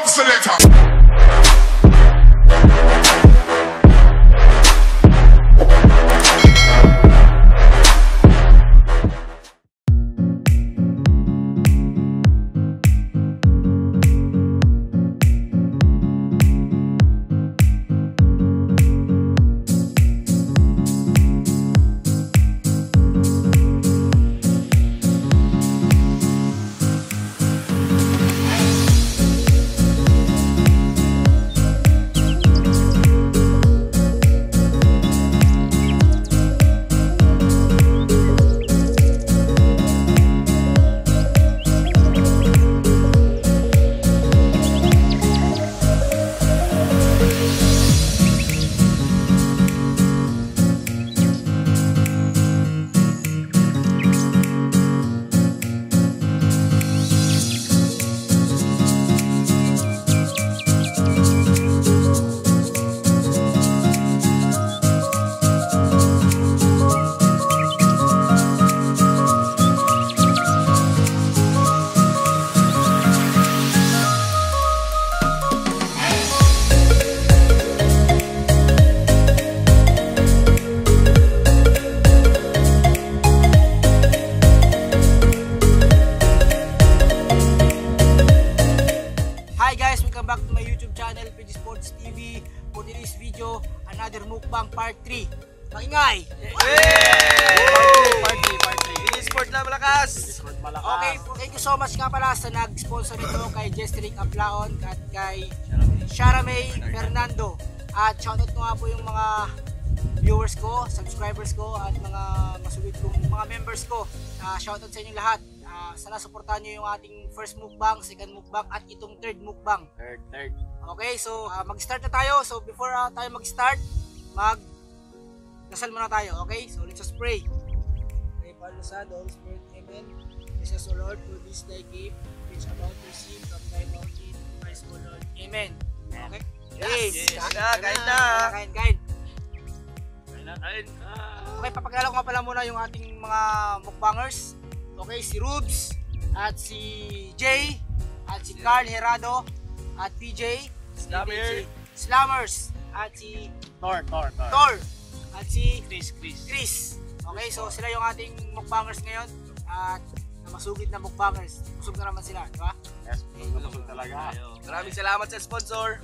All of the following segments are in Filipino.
Love selector. Welcome back to my YouTube channel, PG Sports TV. For today's video, another mukbang part 3. Maingay! Part 3. PG Sport na malakas! Okay, thank you so much nga pala sa nag-sponsor nito kay Jestrick Ablaon at kay Sharamay Fernando. At shoutout ko nga po yung mga viewers ko, subscribers ko at mga masulit kong mga members ko. Shoutout sa inyong lahat. Sana supportahan nyo yung ating first mukbang, second mukbang at itong third mukbang. Third. Okay, so mag-start na tayo. So before tayo mag-start, dasal muna tayo. Okay, so let's just pray. Okay, Father, Son, the Holy Spirit, Amen. This is the Lord, for this thy gift, which about to receive from thy bounty, Christ, O Lord. Amen. Okay? Yes! Kain na! Kain. Okay, papakilala ko nga pala muna yung ating mga mukbangers. Okay, si Rubes, at si Jay, at si Carl Herado, at PJ, Slammers, at si Thor, at si Chris. Okay, so sila yung ating mukbangers ngayon, at masugid na mukbangers. Busog na naman sila, di ba? Yes, busog talaga. Maraming salamat sa sponsor.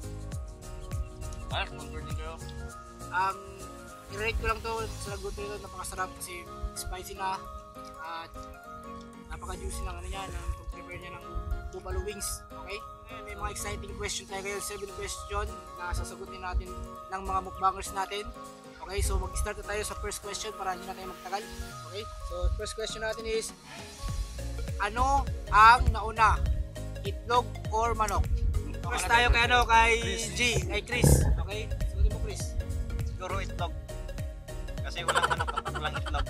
Sponsor ni girl. I-rate ko lang to sa lagot nito, napakasarap kasi spicy na. At napaka-juicy ng ano niya, ng prepare niya ng buffalo wings. Okay? May mga exciting question tayo ngayon, 7 question na sasagutin natin ng mga mukbangers natin. Okay, so mag-start na tayo sa first question para hindi na tayo magtagal. Okay? So first question natin is, ano ang nauna? Itlog or manok? First tayo kay Chris. Okay? Sagutin mo, Chris. Siguro itlog. Kasi walang manok kapag walang itlog.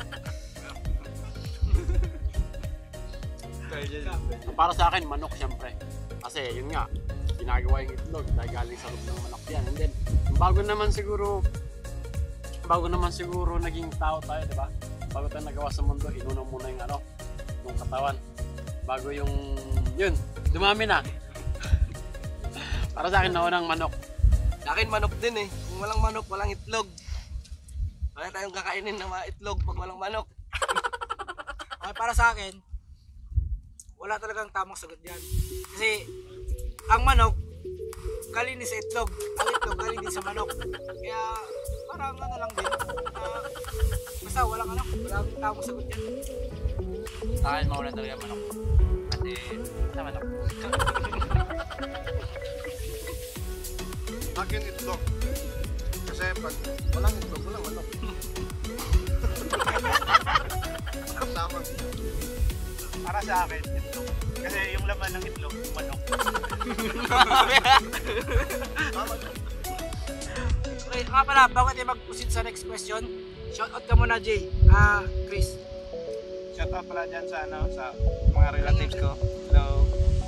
Para sa akin, manok siyempre. Kasi yun nga, ginagawa yung itlog dahil galing sa loob ng manok yan. And then, bago naman siguro naging tao tayo, di ba? Bago tayo nagawa sa mundo, inuna muna yung katawan. Bago yun, dumami na. Para sa akin, naunang manok. Sa akin, manok din eh. Kung walang manok, walang itlog. Wala tayong kakainin ng mga itlog pag walang manok. Okay, para sa akin, wala talagang tamang sagot yan. Kasi, ang manok, kalinis sa itlog. Ang itlog, kalinis sa manok. Kaya, parang ano lang din. Basta walang tamang sagot yan. Sa akin, mauna talaga manok. Kasi, sa manok. Akin itlog. Kasi pag walang itlog, walang manok. Tama. Para sa akin, itlog. Kasi yung laman ng itlog, manok. Okay, nga pala, bago tayo mag-proceed sa next question, shoutout ka muna, Jay. Chris. Shoutout pala dyan sa, sa mga relatives ko. Hello.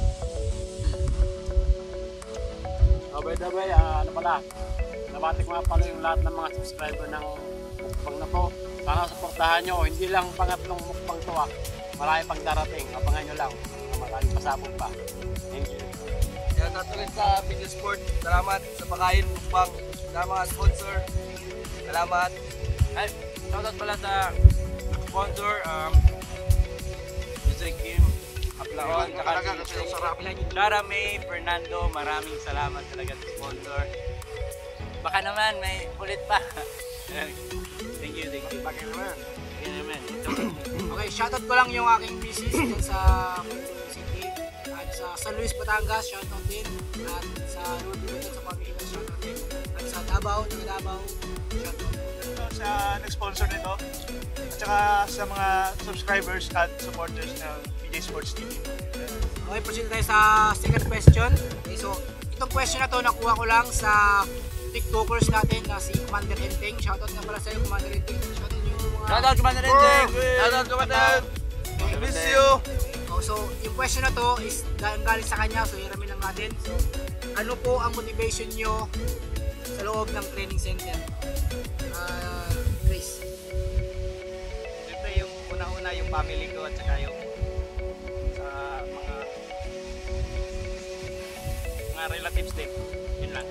Dabay, ano pala, nabati ko nga pala yung lahat ng mga subscriber ng mukbang na to. Sana suportahan nyo, hindi lang pangatlong mukbang to Marami pang darating, abangan nyo lang. Maraming pasabog pa. Thank you. Shoutout ulit sa Fitness Sport. Salamat sa pagkain, mukbang. Sa mga sponsor. Salamat. Ay, shoutout pala sa sponsor, Music Kim, Aplaon, Talaga kasi ang sarap. Clara May, Fernando, maraming salamat talaga sa sponsor. Baka naman may ulit pa. Thank you. Bakit naman? Thank you naman. Okay, shoutout ko lang yung aking business dyan sa City at sa San Luis, Batangas, shoutout din. At sa Lord sa pamilya, shoutout din. At sa Davao, taga Davao, shoutout. Sa nag-sponsor nito at saka sa mga subscribers at supporters ng PJ Sports TV. Okay, proceed tayo sa second question. Okay, so itong question na to nakuha ko lang sa TikTokers natin na si Commander Enteng. Shoutout nga pala sa'yo, Commander Enteng. Shoutout yung mga... Shoutout Commander Enteng! Shoutout Commander! Miss you! Oh, so yung question na to is galing sa kanya, so hiramin lang natin. So ano po ang motivation nyo sa loob ng training center? Chris. Siyempre yung una-una yung family ko at saka yung sa mga relatives din. Yun lang.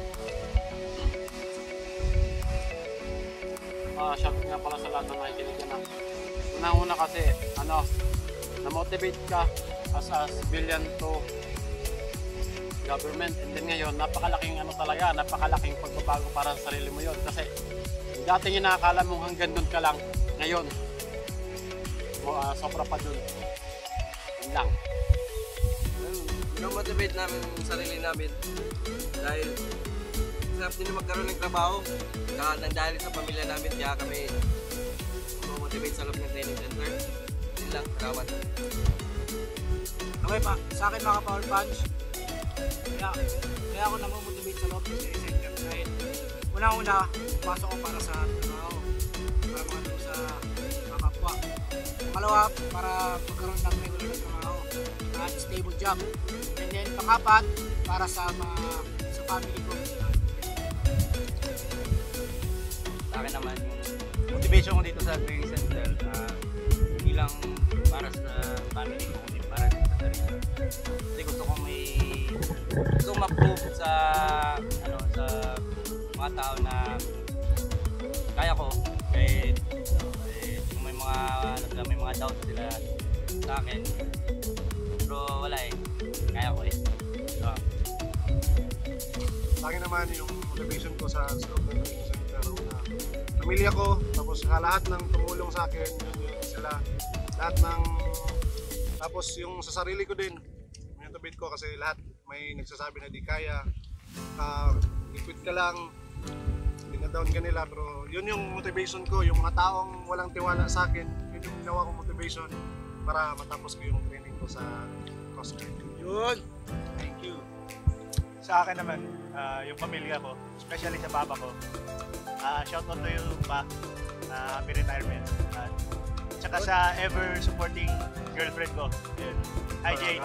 Shoutout nga pala sa lahat ng nakikinig na. Unang-una kasi, na-motivate ka as a civilian to government. And then ngayon, napakalaking napakalaking pagbabago para sa sarili mo yon. Kasi dating inakala mong hanggang doon ka lang, ngayon, sobra pa doon. Yun lang. Pinomotivate namin yung sarili namin dahil sarap din magkaroon ng trabaho dahil sa pamilya namin, kaya kami motivate sa loob ng training center. Yun lang, salamat. Okay pa, sa akin mga Power Punch, kaya ako namomotivate sa loob ng training center dahil unang-una, pasok ko para sa trabaho, para makatulong sa mga kapwa. Pangalawa, para magkaroon ng regular na trabaho at stable job. And then pang-apat, para sa family ko. Sa akin naman, yung motivation ko dito sa training center, hindi lang para sa family ko, kundi para sa sarili ko. Kasi gusto kong ma-prove sa mga tao na kaya ko, kahit kung may mga doubt sila sa akin, pero wala kaya ko so, Sa akin naman yung motivation ko sa loob ng training center na pamilya ko, tapos lahat ng tumulong sa akin, yun sila, lahat ng, tapos yung sa sarili ko din, motivate ko kasi lahat may nagsasabi na di kaya, i-quit ka lang, dinadown ka nila, pero yun yung motivation ko, yung mga taong walang tiwala sa akin, yun yung ginawa kong motivation para matapos ko yung training ko sa CrossFit. Yun! Thank you. Sa akin naman, yung pamilya ko, especially sa papa ko, shout out to you pa, happy retirement. At saka sa ever supporting girlfriend ko. Yun. Hi Jane.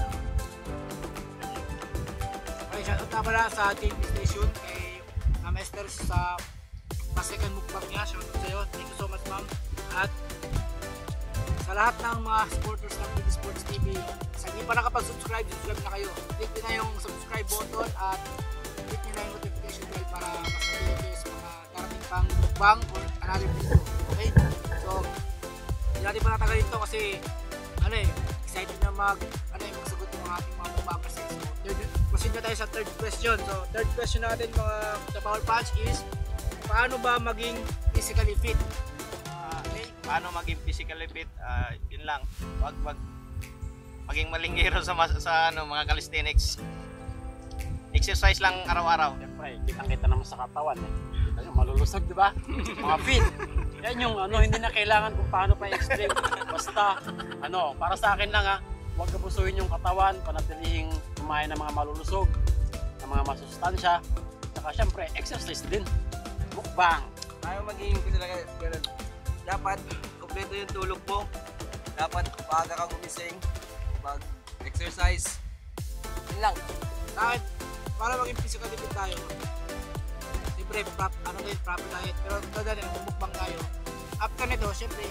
Okay, shoutout na pala sa Team Station kay Master sa second mukbang niya. Shoutout sa'yo. Thank you so much, ma'am. At sa lahat ng mga supporters ng PJ Sports TV, sa hindi pa nakapag-subscribe, subscribe na kayo. Click nyo na yung subscribe button at click nyo na yung notification bell para mas mabilis kayo sa mga darating pang mukbang or another video. Okay? So, hindi natin pa natagal ito kasi excited na magsagot yung mga ating mga mukbangers. So, proceed na tayo sa third question. So, third question natin mga Power Punch is, paano ba maging physically fit? paano maging physically fit, yun lang. Wag maging malinggero sa mga calisthenics. Exercise lang araw-araw. Siyempre, kitang-kita naman sa katawan Ayun, malulusog, di ba? Mga fit. Yan yung hindi na kailangan kung paano pa extreme. Basta, para sa akin lang huwag abusuhin yung katawan, panatilihing kumain ng mga malulusog, ng mga masustansya. Saka siyempre, exercise din. Mukbang. Tayo maging talaga ganun. Dapat kompleto yung tulog mo. Dapat maaga kang gumising, mag-exercise. Yun lang. Bakit? Para maging physically fit tayo, siyempre, proper diet. Pero ito dahil nagmumukbang tayo. After nito, siyempre,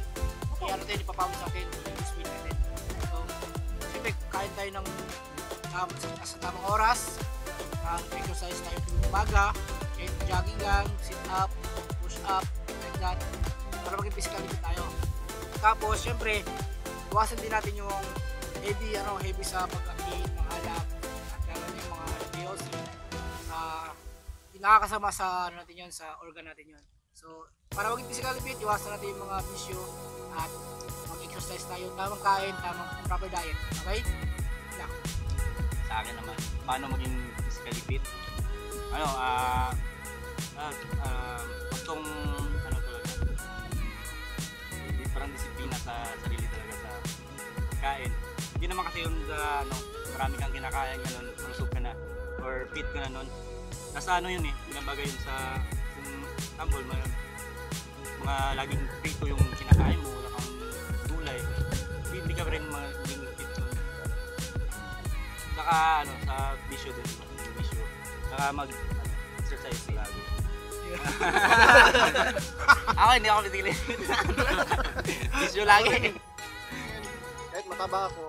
ipapawis natin, i-sweet natin. So, siyempre, kain tayo ng sa tamang oras, exercise tayo tuwing umaga, kahit jogging lang, sit up, push up, like that, para maging physically fit tayo. Tapos, syempre, iwasan din natin yung heavy sa pagkain, mga alak, at lalo na yung mga BOC. Nakakasama sa natin yun, sa organ natin yun. So, para maging physically fit, iwasan natin yung mga bisyo at mag-exercise tayo, tamang kain, tamang proper diet. Okay? Yeah. Sa akin naman, paano maging physically fit? Gustong talaga, parang disiplina sa sarili talaga sa kain. Hindi naman kasi yung marami kang kinakain ganun, malusog ka na or fit ka na nun. Nasa yun binabagay yun sa kung tambol, mga laging prito yung kinakain mo, wala kang gulay, hindi ka rin maging fit nun. Saka sa bisyo din, bisyo. Saka mag-exercise lagi. Ako hindi ako pitili. Bisyo lagi. Kahit mataba ako,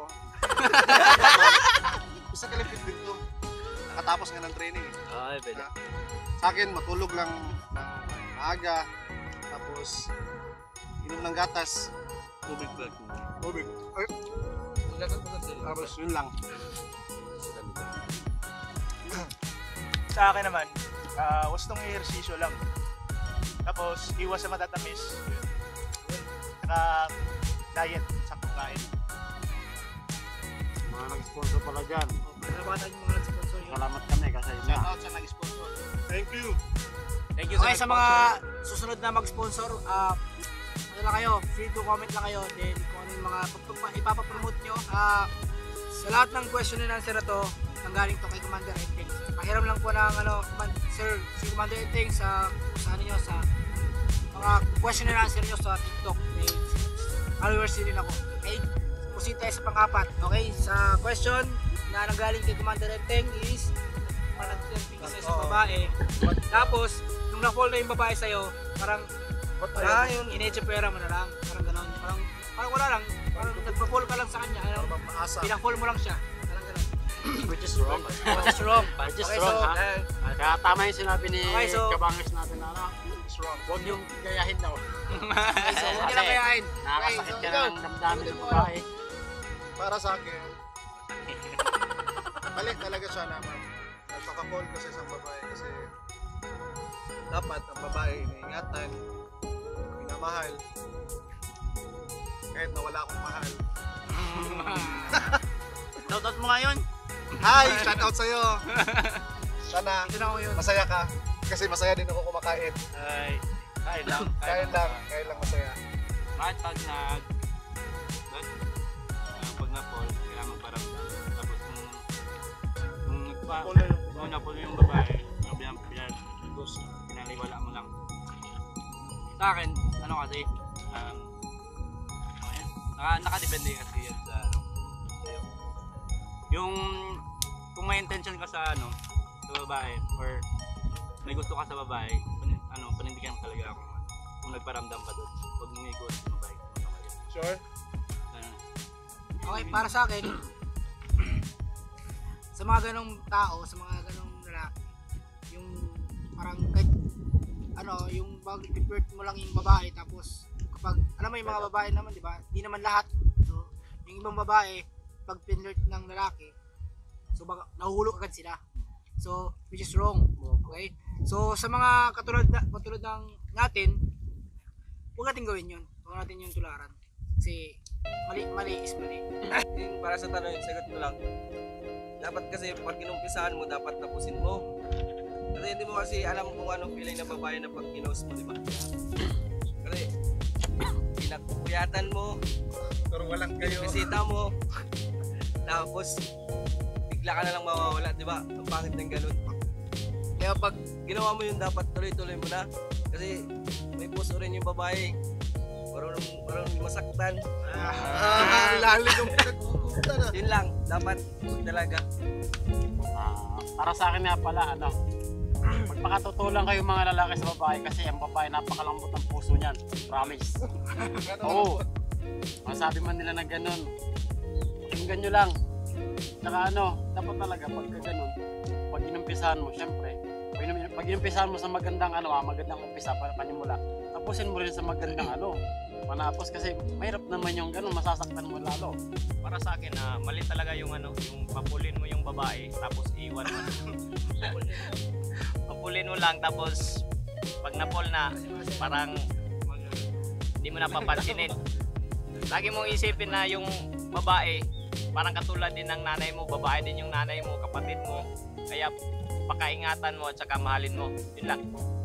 isa kalipit din to. Nakatapos nga ng training eh. Ay, pwede. Sa akin, matulog lang ng maaga, tapos inom ng gatas, Tubig ba? tubig. Ay, tapos yun lang. Sa akin naman, gustong ehersisyo lang. Tapos, iwas sa matatamis. Saka, diet, saktong kain. Mga nag-sponsor pala dyan. Pasalamatan yung mga nag-sponsor yun. Salamat kami kasi yun na. Shout out sa nag-sponsor. Thank you. Thank you Okay, sa mga susunod na mag-sponsor, ano lang kayo, free to comment lang kayo, then kung ano yung mga ipapapromote nyo. Sa lahat ng question and answer na to, nanggaling to kay Commander Enteng. Pahiram lang po ng Sir, si Commander Enteng sa nyo, sa mga question and answer nyo sa TikTok. May followers din ako. Okay? Proceed tayo sa pang-apat. Okay? Sa question na nanggaling kay Commander Enteng is managtiting kasi sa babae. Tapos, nung na-fall na yung babae sa'yo, parang yun, inechepera mo na lang. Parang gano'n. Parang wala lang. Parang nagpa-fall ka lang sa kanya. Pina-fall mo lang siya. Parang gano'n. Which is wrong. Which is wrong. Which is Okay, wrong, so, ha? Kaya tama yung sinabi ni Okay, so- Kabangers natin na it's wrong. Huwag yung gayahin daw. Okay, so huwag nyo lang kayain. Nakakasakit Okay, ka so, na ng damdamin ng babae. Para sa akin, balik talaga siya naman. Nagpaka-call kasi sa babae kasi dapat ang babae iniingatan, minamahal, kahit na wala akong mahal. Shoutout mo nga yun. Hi! Shout out sa'yo! Sana Ito na ako yun. masaya ka kasi masaya din ako kumakain. Ay, kain lang. Kain lang masaya. Bakit pag pag na-fall, kailangan magparamdam. Tapos kung na-fall yung babae, pinaliwala mo lang. Sa akin, kasi, nakadepende kasi yan sa sa'yo. Yung, kung may intention ka sa sa babae, or may gusto ka sa babae, panindigan talaga ako. Kung nagparamdam ka doon, huwag mong i-ghost sa babae. Sure? Okay, para sa akin, sa mga ganong tao, sa mga ganong lalaki, yung parang kahit yung pag-flirt mo lang yung babae, tapos kapag, alam mo yung mga babae naman, di ba? Di naman lahat. So, yung ibang babae, pag pinflirt ng lalaki, so baka nahuhulog agad sila. So, which is wrong. Okay? So, sa mga katulad ng natin, huwag natin gawin yun. Huwag natin yung tularan. Kasi, mali is mali. Yung para sa tanong yung sagot mo lang, dapat kasi pag kinumpisahan mo, dapat tapusin mo. Kasi hindi mo kasi alam kung anong feeling ng babae na pag kinos mo, di ba? Kasi pinagpupuyatan mo, Pero walang kayo. bisita mo, tapos bigla ka na lang mawawala, di ba? Ang pangit ng ganun. Kaya pag ginawa mo yun, dapat tuloy-tuloy mo na. Kasi may puso rin yung babae. Parang masaktan. Lalim yung pinagpupunta na. Yun lang, dapat talaga. Para sa akin nga pala, magpakatutulan kayo mga lalaki sa babae kasi ang babae napakalambot ng puso niyan. Promise. Oo. Masabi man nila na ganun. Pakinggan nyo lang. Tsaka dapat talaga pagka ganun, pag inumpisahan mo, syempre, pag inumpisahan mo sa magandang magandang umpisa, panimula, tapusin mo rin sa magandang manapos kasi mahirap naman yung ganun, masasaktan mo lalo. Para sa akin mali talaga yung yung papulin mo yung babae tapos iwan mo. Papulin mo lang tapos pag napol na parang hindi mo napapansinin. Lagi mong isipin na yung babae parang katulad din ng nanay mo, babae din yung nanay mo, kapatid mo. Kaya pakaingatan mo at saka mahalin mo. Yun lang.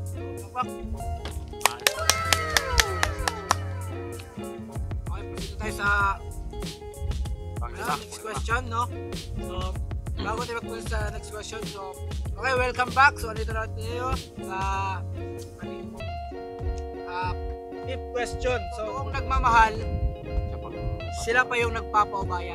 Okay, proceed tayo sa next question, no? So, bago tayo magpunta sa next question, so, okay, welcome back. So, andito na tayo sa fifth question. So, kung nagmamahal, sila pa yung nagpapaubaya.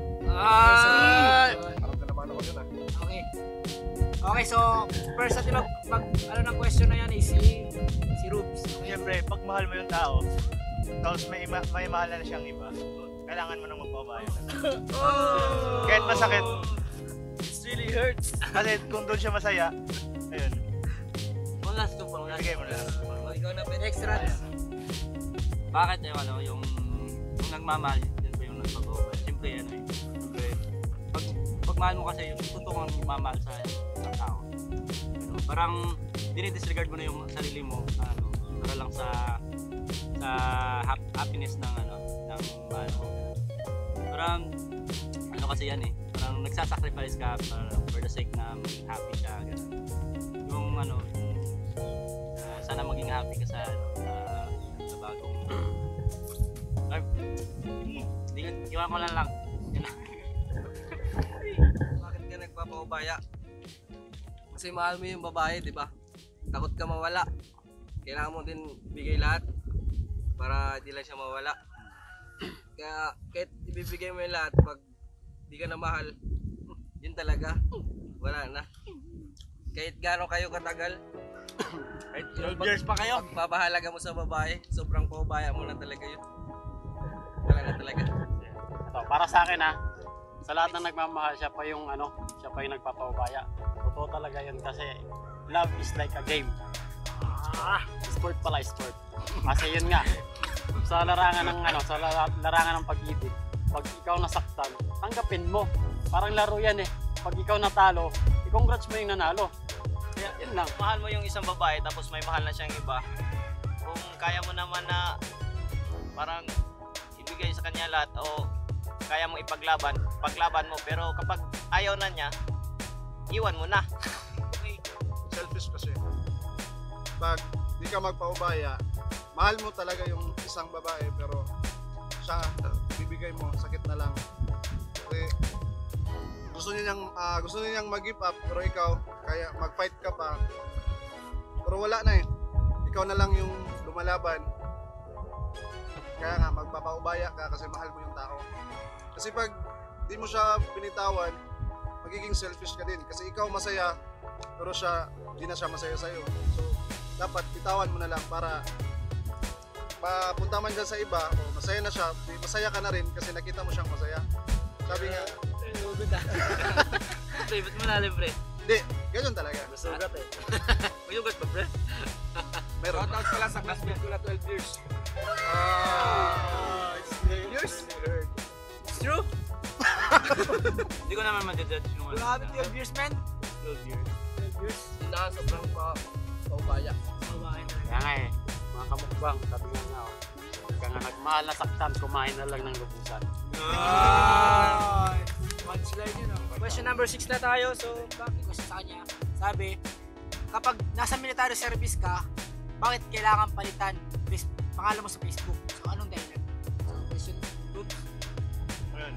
Parang kalaman ako yun Okay. Okay, so, first natin ng question na yan is si Rubes. Siyempre, pag mahal mo yung tao, tapos may mahal na siyang iba, kailangan mo nang magbabayan. Kahit masakit. It really hurts. Kasi kung doon siya masaya, ayun. One last ko pa. Bigay mo na. Ikaw na, Ben. Extra. Bakit yung nagmamahal, yun ba yung nagpag-over? Siyempre siyempre, pag mahal mo kasi yung totoo kang mamahal sa isang tao. Parang dinidisregard mo na yung sarili mo para lang sa happiness ng mahal mo. Parang kasi yan parang nagsasacrifice ka for the sake na maging happy siya, ganun. Yung sana maging happy ka sa bagong iwan ko lang. Bakit ka nagpapaubaya? Kasi mahal mo yung babae, di ba? Takot ka mawala. Kailangan mo din bigay lahat para di lang siya mawala. Kaya kahit ibibigay mo yung lahat, pag di ka na mahal, yun talaga, wala na. Kahit gaano kayo katagal, kahit 12 years pa kayo, pagpapahalaga mo sa babae, sobrang paubaya mo na talaga yun. Wala na talaga. Ito, para sa akin sa lahat ng nagmamahal, siya pa yung nagpapaubaya. Totoo talaga yun kasi love is like a game. Sport pala, sport. Kasi yun nga, sa larangan ng pag-ibig, pag ikaw nasaktan, tanggapin mo. Parang laro yan Pag ikaw natalo, i-congrats mo yung nanalo. Kaya yun lang. Mahal mo yung isang babae tapos may mahal na siyang iba. Kung kaya mo naman na parang ibigay sa kanya lahat o kaya mo paglaban mo, pero kapag ayaw na niya, iwan mo na. Selfish kasi. Pag di ka magpaubaya, mahal mo talaga yung isang babae pero siya bibigay mo, sakit na lang. Kasi gusto niyang mag-give up pero ikaw kaya mag-fight ka pa. Pero wala na Ikaw na lang yung lumalaban. Kaya nga magpapaubaya ka kasi mahal mo yung tao. Kasi pag di mo siya pinitawan, magiging selfish ka din kasi ikaw masaya pero di na siya masaya sa'yo. So dapat bitawan mo na lang para papunta man dyan sa iba o masaya na siya, masaya ka na rin kasi nakita mo siyang masaya. Sabi nga Pre, ba't mo nalim, pre? hindi, ganyan talaga. Masugat Mayugat ba, pre? Meron. Shoutout pala sa classmate ko na 12 years. It's 12 years? It's true? Hindi ko naman ma-judge yung Grabe, 12 years, man. 12 years. 12 years. Yun na, sobrang paubaya. Kaya nga mga kamukbang, sabi nga kaya nga nagmahal na saktan, kumain na lang ng lubusan. Punchline yun. Question number 6 na tayo. So, bakit question sa kanya? Sabi, kapag nasa military service ka, bakit kailangan palitan pangalan mo sa Facebook? So, anong dahilan? So, question groups. Ayun.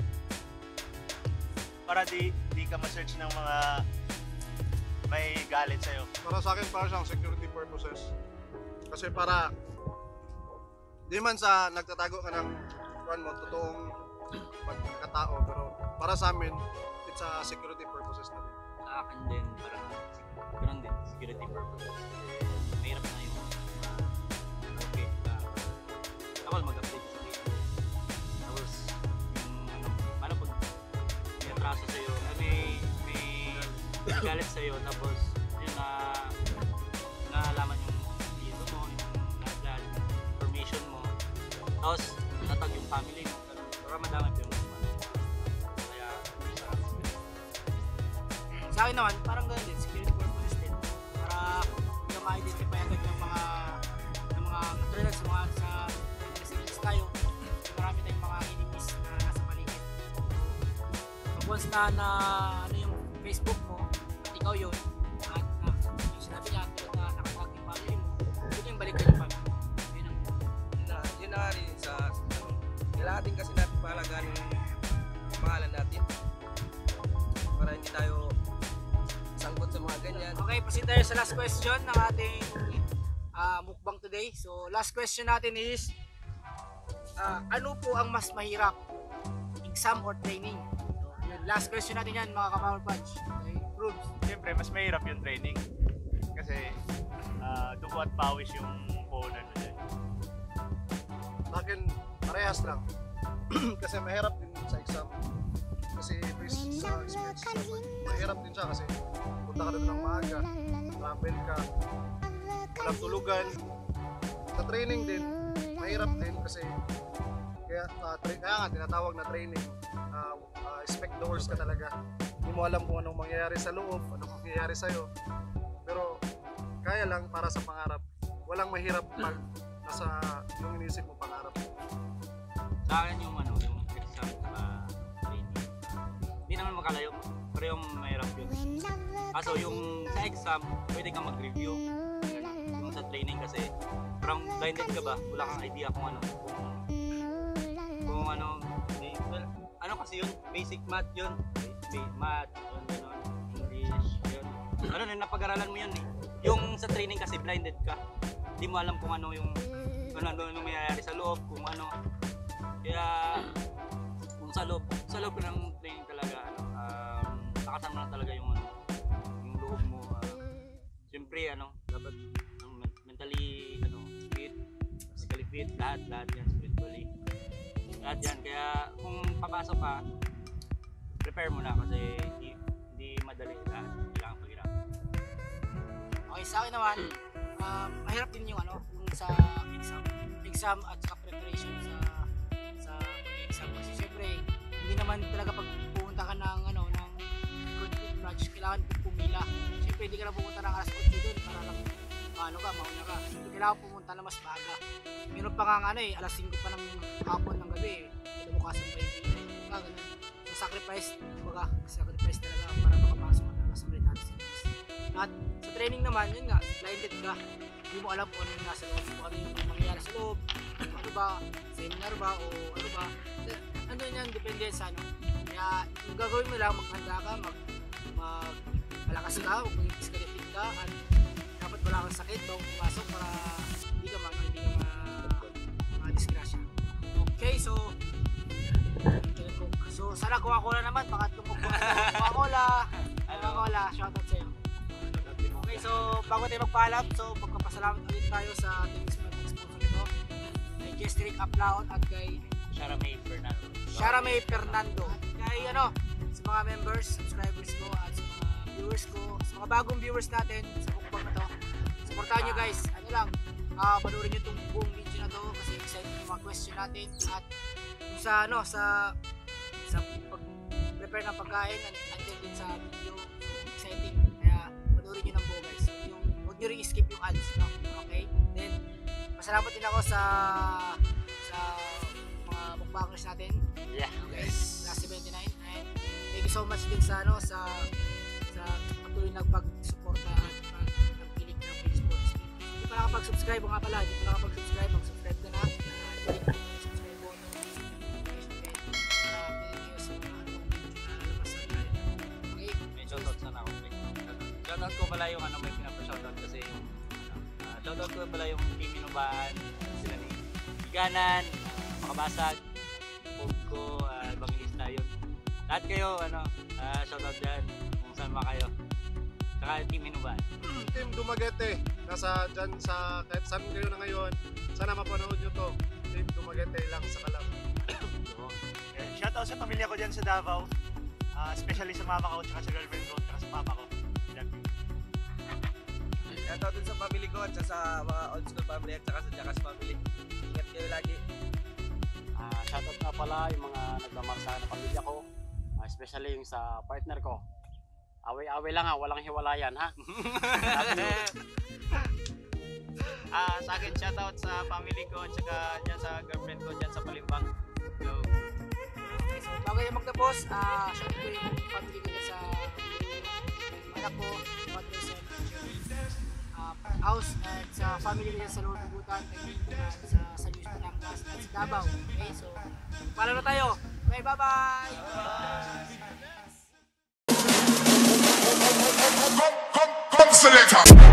Para di ka ma-search ng mga may galit sa'yo. Para sa akin, para siyang security purposes. Kasi para di man sa nagtatago ka ng totoong pagkatao, pero para sa amin, it's a security purposes na din. Sa akin din, parang ganun din, security purposes. Mahirap na yung update ka. Kapal mag-update sa Facebook. Tapos, yung paano pag atraso sa'yo, may galit sa'yo, tapos yun nalaman yung dito mo, yung lahat, information mo, tapos natag yung family mo, pero madami pa yung kaya Sa akin naman, parang ganun din, security purposes din. Para hindi ka ma-identify agad yung mga katulad sa mga sa series tayo. Marami tayong mga enemies na nasa paligid. So, once na ano yung Facebook mo, at ikaw yun, at yung sinabi niya, tulad na nakatag yung family mo, yun yung balikan yung family mo. Yun na rin sa kailangan din kasi natin paalagaan yung pangalan natin para hindi tayo sangkot sa mga ganyan. Okay, proceed tayo sa last question ng ating mukbang today. So, last question natin is, ano po ang mas mahirap? Exam or training? Yun, last question natin yan, mga Kamamor Punch. Okay, Rubes. Siyempre, mas mahirap yung training. Kasi dugo at pawis yung puhunan mo dyan. Akin, parehas lang. Kasi mahirap din sa exam. Kasi based sa experience naman, mahirap din siya kasi punta ka doon ng maaga, travel ka, walang tulugan. Sa training din, mahirap din kasi kaya nga tinatawag na training. Expect the worst ka talaga. Hindi mo alam kung anong mangyayari sa loob, anong mangyayari sa'yo. Pero kaya lang para sa pangarap. Walang mahirap pag nasa yung inisip mo pangarap. sa akin yung exam training. Hindi naman makalayo, pero yung mahirap yun. Kaso yung sa exam, pwede kang mag-review. Yung sa training kasi, parang blinded ka ba? Wala kang idea kung well, kasi yun, basic math yun. Math, yun, English, yun. Napag-aralan mo yun eh. Yung sa training kasi blinded ka. Hindi mo alam kung ano yung mayayari sa loob, kung ano. Kaya kung sa loob ng training talaga takasan mo lang talaga yung loob mo. Siyempre dapat mentally fit, physically fit, lahat yan, spiritually. Lahat yan. Kaya kung papasok ka, prepare mo na kasi hindi madali lahat. Kailangan paghirap. Okay, sa akin naman, mahirap din yung sa exam at saka preparation sa pag-exam kasi syempre hindi naman talaga pag pumunta ka ng recruitment branch kailangan pumila. Syempre hindi ka na pumunta ng alas 8 doon para lang mauna ka. Hindi kailangan pumunta na mas maaga. Meron pa nga alas 5 pa ng hapon ng gabi bukasan pa yung pila. Ganun. So sacrifice talaga para makapasok ka talaga sa military service. At sa training naman, yun nga, blinded ka. Hindi mo alam kung ano yung nasa loob, kung ano yung mangyayari sa loob, ano ba, seminar ba, o ano ba. Ano yan, depende sa Kaya yung gagawin mo lang, maghanda ka, malakas ka, huwag maging physically fit ka, at dapat wala kang sakit bago pumasok para hindi ka ma-disgrasya. Okay, so sana Coca-Cola naman, baka tumugpog Coca-Cola, shoutout sa'yo. Okay, so bago tayo magpaalam, so magpapasalamat ulit tayo sa ating sponsor nito, kay Jestrick Aplaon at kay Sharamay Fernando. Kay sa mga members, subscribers ko at sa mga viewers ko, sa mga bagong viewers natin sa mukbang na to. Supportahan nyo guys, panoorin nyo itong buong video na to kasi excited yung mga question natin at yung sa pag-prepare ng pagkain until din sa video, exciting. Kaya panoorin nyo ng buo guys. Huwag nyo rin skip yung ads, okay? Then, pasalamat din ako sa mga mukbangers natin. Yeah. Okay, last 79. And thank you so much din sa patuloy nagpag-suporta at pag-pilik ng Philips Sports. Hindi pa nakapag-subscribe nga pala. Hindi pa nakapag-subscribe, mag-subscribe ka na. Click na yung subscribe button. Shoutout ko pala yung may pinapa-shoutout kasi yung shoutout ko pala yung Team Inubahan, sila ni Higanan, Makabasag, Pogko, Bangilista yun. Lahat kayo, shoutout dyan kung saan ba kayo. Saka Team Inubahan. Team Dumaguete, dyan kahit saan kayo na ngayon, sana mapanood nyo to. Team Dumaguete lang sa Kalab. Shoutout sa pamilya ko dyan sa Davao. Especially sa mama ko, tsaka sa girlfriend ko, tsaka sa papa ko. Yan. Shoutout din sa family ko at sa mga old school family at saka sa Jackass family. Ingat kayo lagi. Shoutout nga pala yung mga nagmamarsa na pamilya ko, especially yung sa partner ko. Away-away lang ha, walang hiwalayan ha. Sa akin, shoutout sa family ko at saka dyan sa girlfriend ko dyan sa Palimbang. Yo. Okay, so bago yung magtapos, shout ko yung family ko dyan sa anak ko, mga person, house, at sa family ko dyan sa Lord Bubutan, sa News Panangkas, at sa Davao. Okay, so pala na tayo. Okay, bye-bye! Come selector.